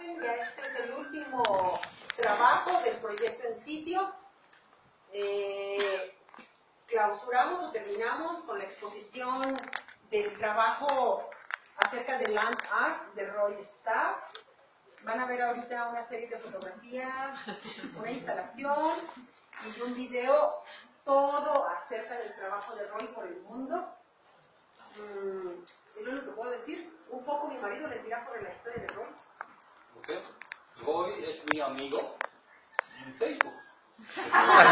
Ya este es el último trabajo del proyecto en sitio. Clausuramos o terminamos con la exposición del trabajo acerca del Land Art de Roy Staff. Van a ver ahorita una serie de fotografías, una instalación y un video, todo acerca del trabajo de Roy por el mundo. Es lo único que puedo decir. Un poco mi marido les dirá por la historia de Roy. Okay. Roy es mi amigo en Facebook. Es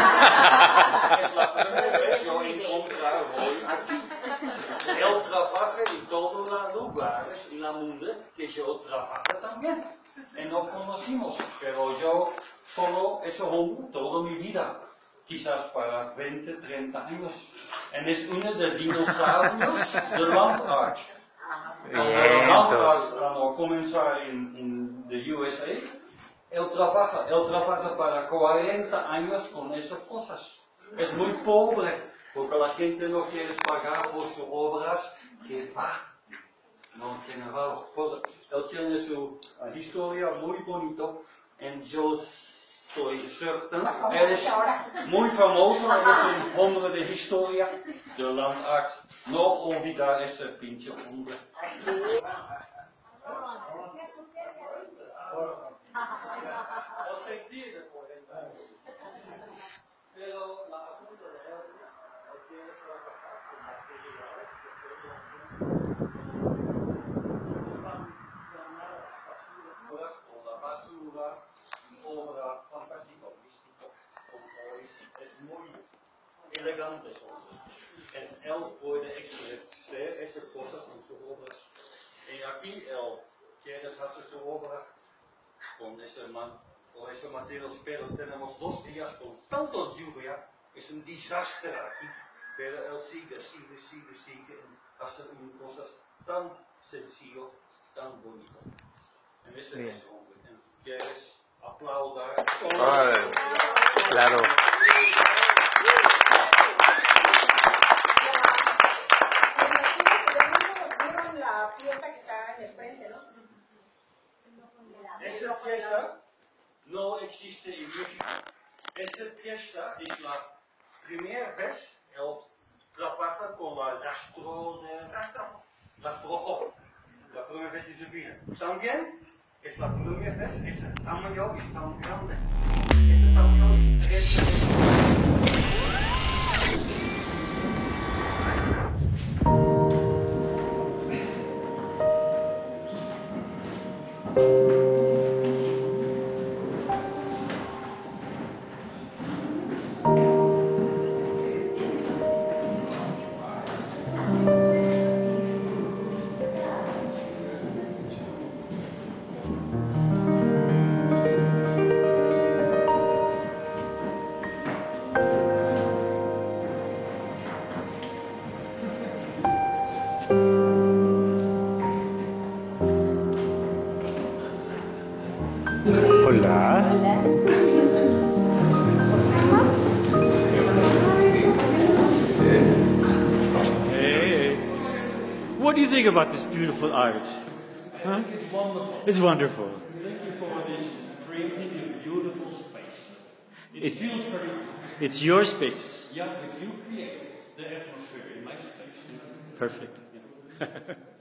la primera vez que yo encontré a Roy aquí. Él trabaja en todos los lugares en el mundo que yo trabajo también. Y nos conocimos, pero yo solo he hecho hombre toda mi vida. Quizás para 20, 30 años. Y es uno de los dinosaurios de Land Art. Land Art comenzó en the USA. Él trabaja para 40 años con esas cosas. Es muy pobre, porque la gente no quiere pagar por sus obras que no tiene valor. Él tiene su historia muy bonita, y yo soy certain, él es muy famoso, es un hombre de historia de Land Art. No olvidar ese pinche hombre. Pero la asunto de él quiere trabajar con materiales que la basura, obra fantástica, mística, es muy elegante. Él puede expresar esas cosas en sus obras. Y aquí él quiere hacer su obra con ese material, pero tenemos 2 días con tanta lluvia, es un desastre aquí, pero él sigue, hace cosas tan sencillas, tan bonitas. En ese es hombre, ¿quieres aplaudar? Claro. ¿Vieron la fiesta que está en el frente, no? Esa fiesta no existe en México. Esa fiesta es la primera vez que él trabaja con la rastro. La primera vez en su vida. También es la primera vez, ese tamaño es tan grande. Ese tamaño es 3 veces. Hola. Hey, what do you think about this beautiful art? Huh? It's wonderful. Thank you for this creating a beautiful space. It feels very good. It's your space. Yeah, but you create the atmosphere in my space. Perfect.